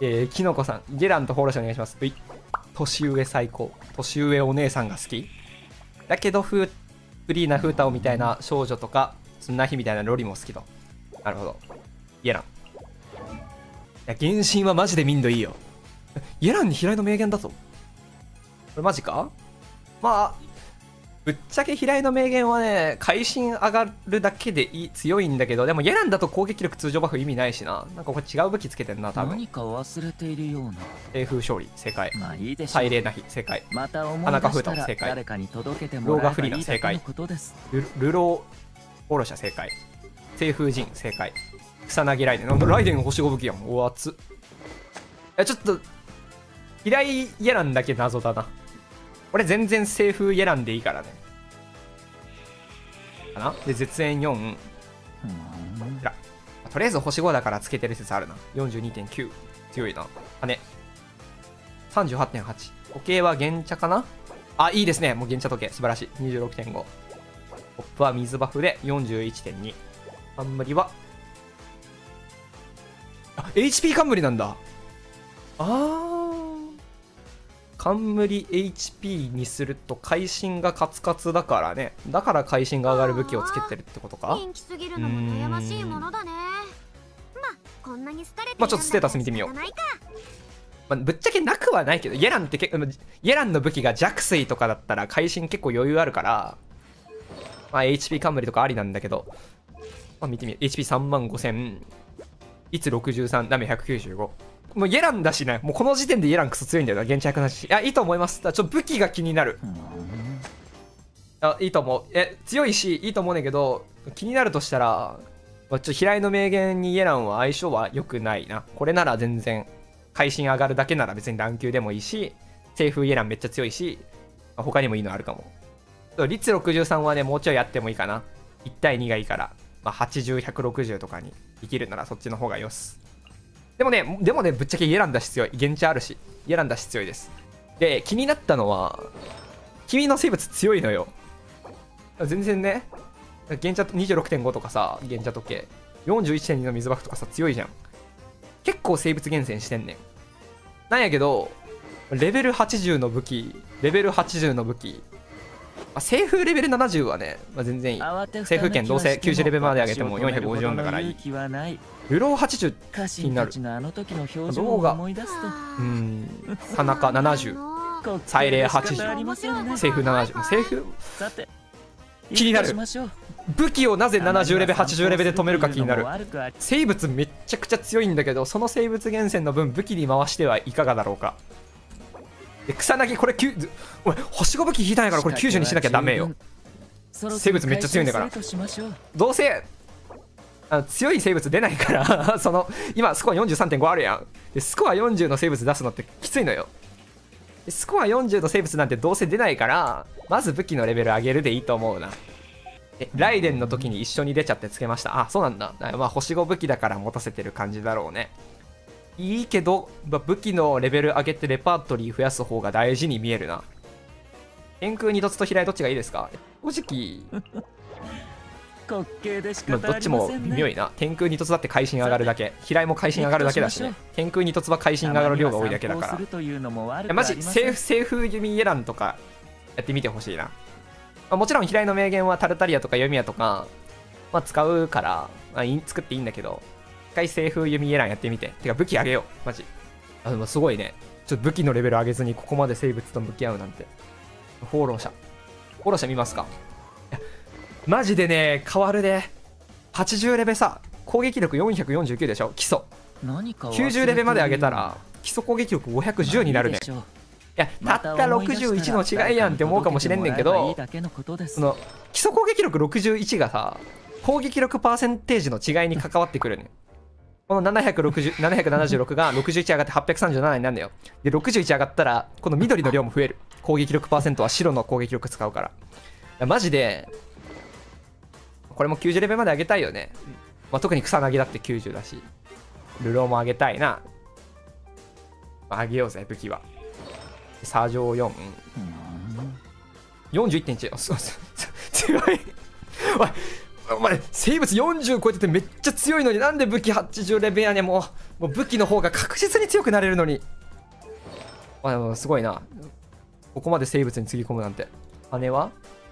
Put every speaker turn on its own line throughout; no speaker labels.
きのこさん、ゲランとフォローしてお願いします。年上最高。年上お姉さんが好きだけどフリーなフータオみたいな少女とか、そんな日みたいなロリも好きと。なるほど。ゲラン。いや、原神はマジで民度いいよ。ゲランに平井の名言だぞ。これマジか？まあ、ぶっちゃけ平井の名言はね、会心上がるだけで強いんだけど、でもゲランだと攻撃力通常バフ意味ないしな。なんかこれ違う武器つけてんな、多分。
何か忘れているような。
英風勝利、正解。
まあいいでしょう。
サイレーナヒ、正解。
また思い出
花中風
したら
太正解。
誰かに届けても
ロー
らえばい
ガフリーナ正解
いだけの。ことです。
ルローオロシャ正解。西風神正解。草薙ライデン。なんだライデン星5武器やん。お熱っ。いやちょっと平井ゲランだけ謎だな。俺全然西風ゲランでいいからね。かなで絶縁4。とりあえず星5だからつけてる説あるな。42.9 強いな。羽 38.8。時計は原茶かな。あ、いいですね。もう原茶時計素晴らしい。26.5。ポップは水バフで 41.2。冠はHP 冠なんだ。冠 HP にすると会心がカツカツだからね。だから会心が上がる武器をつけてるってことか。
人気すぎるのも悩ましいものだね。こんなに好かれてるんだから
まあちょっとステータス見てみよう。ぶっちゃけなくはないけど、ゲランってゲランの武器が弱水とかだったら会心結構余裕あるから、まあ HP 冠とかありなんだけど、まあ見てみよう。 HP35000、いつ63、ダメ195。もうゲランだしね、もうこの時点でゲランクソ強いんだよな、現地100なし。いや、いいと思います。ちょっと武器が気になる。いいと思う。強いし、いいと思うねんけど、気になるとしたら、ちょっと平井の名言にゲランは相性は良くないな。これなら全然、会心上がるだけなら別にラン級でもいいし、西風ゲランめっちゃ強いし、他にもいいのあるかも。率63はね、もうちょいやってもいいかな。1対2がいいから、まあ、80、160とかに生きるならそっちの方がよす。でもね、ぶっちゃけゲランだし強い。現地あるし、ゲランだし強いです。で、気になったのは、君の生物強いのよ。全然ね、現茶 26.5 とかさ、現茶時計、41.2 の水バフとかさ、強いじゃん。結構生物厳選してんねん。なんやけど、レベル80の武器、西風レベル70はね、まあ、全然いい。西風剣どうせ90レベルまで上げても454だからいい。ルロー80気になる。動画田中70、サイレー80、西風70。西風気になる。武器をなぜ70レベル80レベルで止めるか気になる。生物めっちゃくちゃ強いんだけど、その生物厳選の分武器に回してはいかがだろうか。で草薙これお前星5武器引いたんやからこれ90にしなきゃダメよ。生物めっちゃ強いんだから。どうせ強い生物出ないから今スコア 43.5 あるやん。でスコア40の生物出すのってきついのよ。でスコア40の生物なんてどうせ出ないから、まず武器のレベル上げるでいいと思うな。ライデンの時に一緒に出ちゃってつけました。あ、そうなんだ。まあ星5武器だから持たせてる感じだろうね。いいけど、武器のレベル上げてレパートリー増やす方が大事に見えるな。天空二突と平井どっちがいいですか？正直どっちも微妙いな。天空二突だって会心上がるだけ、平井も会心上がるだけだしね。天空二突は会心上がる量が多いだけだから。マジ西風弓ゲランとかやってみてほしいな。もちろん平井の名言はタルタリアとか弓矢とか、まあ、使うから、作っていいんだけど、一回西風弓エランやってみて。てか武器上げよう。マジ。でもすごいね。ちょっと武器のレベル上げずにここまで生物と向き合うなんて。放浪者見ますか？マジでね、変わるね。80レベさ、攻撃力449でしょ基礎。90レベまで上げたら、基礎攻撃力510になるね。いや、たった61の違いやんって思うかもしれんねんけど、その基礎攻撃力61がさ、攻撃力パーセンテージの違いに関わってくるね。この776が61上がって837になるんだよ。で、61上がったら、この緑の量も増える。攻撃力パーセントは白の攻撃力使うから。いやマジで、これも90レベルまで上げたいよね。まあ、特に草薙だって90だし、ルローも上げたいな。上げようぜ、武器は。サージョー4、41.1。強い。お前生物40超えててめっちゃ強いのになんで武器80レベルやねん。ももう武器の方が確実に強くなれるのに。でもすごいな。ここまで生物につぎ込むなんて。羽は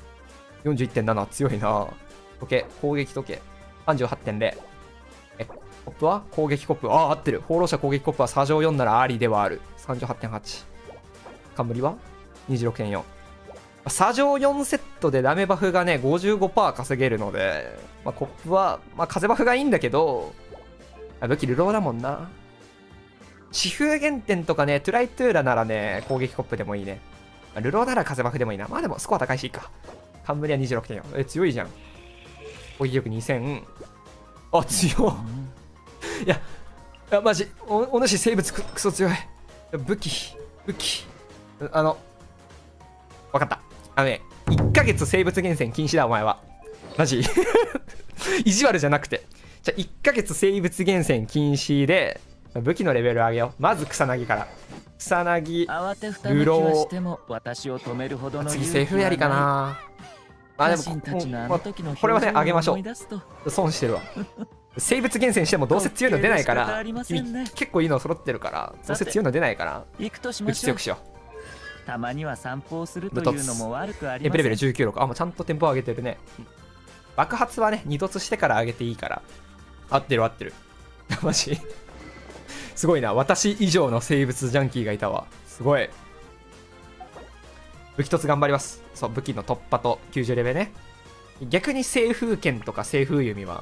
41.7 強いな。時計、攻撃時計 38.0。コップは攻撃コップ。合ってる。放浪者攻撃コップは砂上4ならありではある。38.8。冠は 26.4。砂上4セットでダメバフがね 55% 稼げるので、コップは、風バフがいいんだけど、武器流浪だもんな。疾風原点とかね、トゥライトゥーラならね、攻撃コップでもいいね。流浪なら風バフでもいいな。でもスコア高いしいいか。冠は 26.4。強いじゃん。攻撃力2000。強い。いや、マジ、お主生物クソ強い。武器。わかった。1ヶ月生物厳選禁止だ、お前は。マジ意地悪じゃなくて。じゃあ、1ヶ月生物厳選禁止で、武器のレベル上げよう。まず草薙から。草薙、流浪。次、セーフやりかな。でも、これはね、上げましょう。損してるわ。生物厳選してもどうせ強いの出ないから、結構いいの揃ってるから、どうせ強いの出ないから、武器強くしよう。
たまには散歩をするというのも悪くありません。
レベル19.6。もうちゃんとテンポ上げてるね。爆発はね、2突してから上げていいから。合ってる。マジすごいな。私以上の生物ジャンキーがいたわ。すごい。武器突頑張ります。そう、武器の突破と90レベルね。逆に清風剣とか清風弓は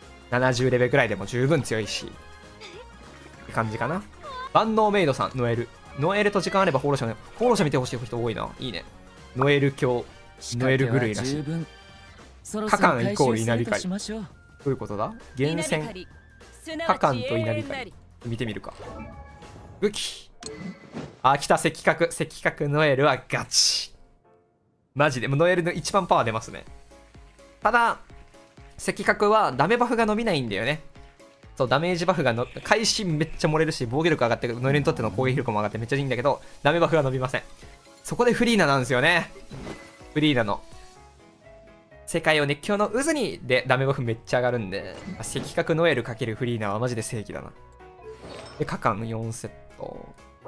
70レベルぐらいでも十分強いし。って感じかな。万能メイドさん、ノエルと時間あれば放浪者ね。放浪者見てほしい人多いな。いいね。ノエル狂、ノエル狂いらしい。カカンイコール稲光。どういうことだ？厳選。カカンと稲光。見てみるか。武器。来た、赤角ノエルはガチ。マジで。ノエルの一番パワー出ますね。ただ、赤角はダメバフが伸びないんだよね。そう、ダメージバフが会心めっちゃ漏れるし、防御力上がって、ノエルにとっての攻撃力も上がってめっちゃいいんだけど、ダメバフが伸びません。そこでフリーナなんですよね。フリーナの。世界を熱狂の渦にでダメバフめっちゃ上がるんで、赤角ノエル×フリーナはマジで正義だな。で、カカン4セット。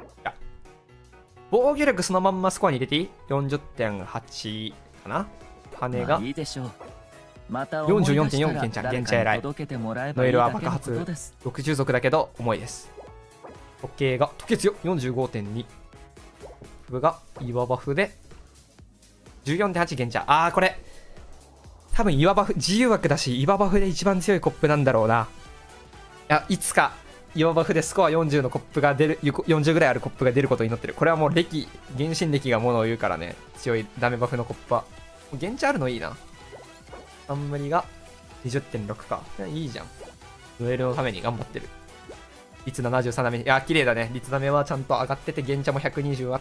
防御力そのまんまスコアに入れていい？ 40.8 かな。羽が。44.4 ケンちゃん、ゲンチャ偉い。ノエルは爆発60族だけど重いです。時計強 45.2。ブが岩バフで 14.8 ゲンチャ。これ多分岩バフ自由枠だし岩バフで一番強いコップなんだろうな。いつか岩バフでスコア40のコップが出る、40ぐらいあるコップが出ることになってる。これはもう原神歴がものを言うからね。強いダメバフのコップはゲンチャあるのいいな。冠が 20.6 か。いいじゃん。ノエルのために頑張ってる。率73ダメ。綺麗だね。率ダメはちゃんと上がってて、ゲンチャも120あって。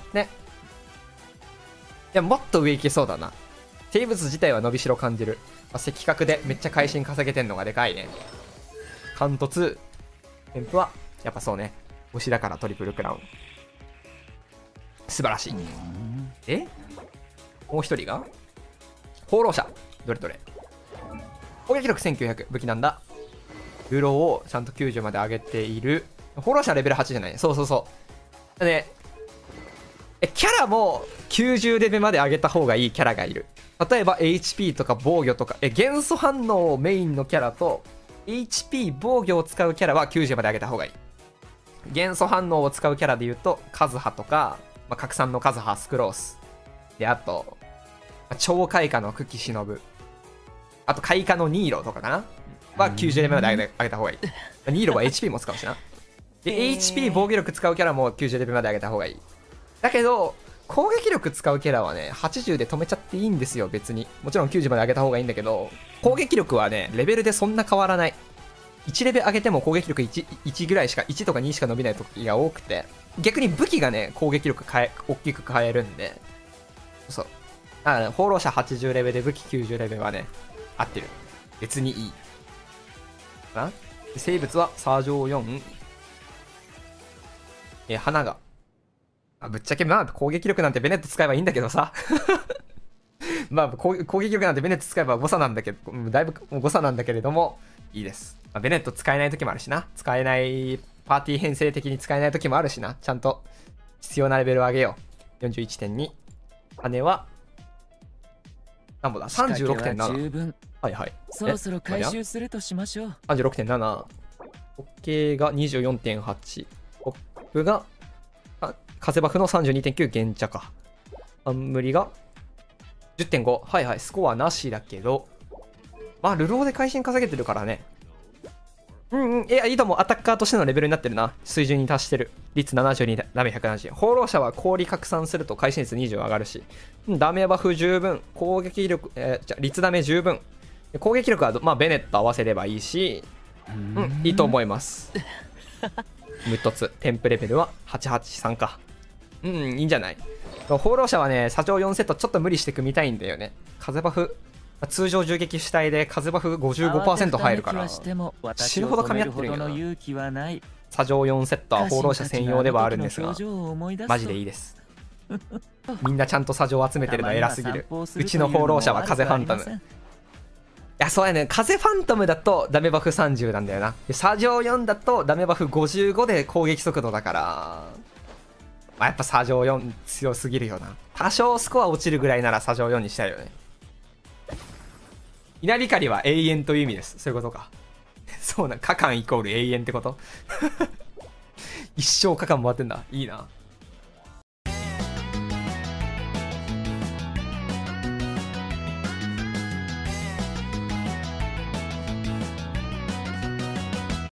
もっと上行けそうだな。生物自体は伸びしろ感じる。赤角でめっちゃ会心稼げてんのがでかいね。関突。添付は、やっぱそうね。星だからトリプルクラウン。素晴らしい。もう一人が放浪者。どれ攻撃力1900。武器なんだ。流浪をちゃんと90まで上げている。放浪者レベル8じゃない。そうで、キャラも90レベルまで上げた方がいいキャラがいる。例えば HP とか防御とか、元素反応をメインのキャラと HP 防御を使うキャラは90まで上げた方がいい。元素反応を使うキャラで言うとカズハとか、拡散のカズハ、スクロースで、あと超開花の久喜忍、あと開花のニーロとかかなは90レベルまで上げた方がいい。ニーロは HP も使うしな。で HP 防御力使うキャラも90レベルまで上げた方がいい。だけど攻撃力使うキャラはね80で止めちゃっていいんですよ。別にもちろん90まで上げた方がいいんだけど、攻撃力はねレベルでそんな変わらない。1レベル上げても攻撃力 1ぐらいしか、1とか2しか伸びない時が多くて、逆に武器がね攻撃力大きく変えるんで、そう放浪者80レベルで武器90レベルはね合ってる。別にいいかな。生物はサージョー4。花がぶっちゃけ攻撃力なんてベネット使えばいいんだけどさ攻撃力なんてベネット使えば誤差なんだけど、だいぶ誤差なんだけれどもいいです。ベネット使えない時もあるしな。使えないパーティー編成的に使えない時もあるしな。ちゃんと必要なレベルを上げよう。41.2。羽はなんぼだ 36.7。はいはい。
そろそろ回収するとしましょう。
36.7。ホッケーが 24.8。ホップが風バフの 32.9 原茶か。冠が 10.5。はいはい。スコアなしだけど、まあルローで会心稼げてるからね。いや、いいともアタッカーとしてのレベルになってるな。水準に達してる。率72、ダメ170。放浪者は氷拡散すると会心率20上がるし、ダメバフ十分。攻撃力、率ダメ十分。攻撃力は、まあ、ベネット合わせればいいし、いいと思います。無凸。添付レベルは883か。いいんじゃない。放浪者はね、左上4セットちょっと無理して組みたいんだよね。風バフ。通常銃撃主体で風バフ 55% 入るから死ぬほど噛み合ってるよな。左上4セットは放浪者専用ではあるんですが、マジでいいです。みんなちゃんと左上集めてるの偉すぎる。うちの放浪者は風ファントム。いや、そうやね。風ファントムだとダメバフ30なんだよな。で左上4だとダメバフ55で攻撃速度だから、まあ、やっぱ左上4強すぎるよな。多少スコア落ちるぐらいなら左上4にしたいよね。稲光は永遠という意味です。そういうことか。そうな、カカンイコール永遠ってこと一生カカン回ってんだ。いいな。